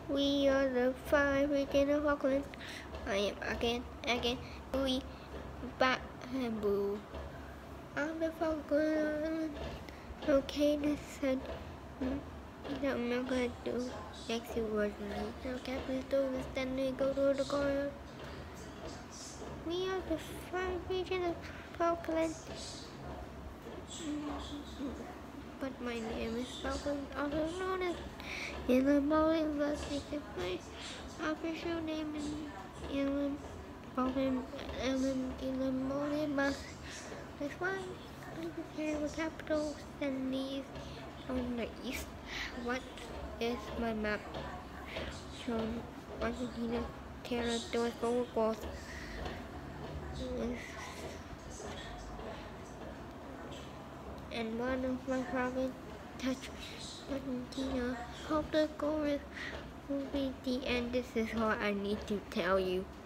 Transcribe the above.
We are the five regions of Falkland. I am again, we back and boo. On the Falkland Islands. Okay, this said, I'm not gonna do next two words. Okay, please do this, then we go to the corner. We are the five regions of Falkland. But my name is Falkland, also known as Inland Bowling, but my official name is Inland Falkland Island, Inland Bowling, but this one I have capitals and these on the east. What is my map? Shown Argentina, territory, gold. And one of my province touch Argentina. Hope the goal will be the end. This is what I need to tell you.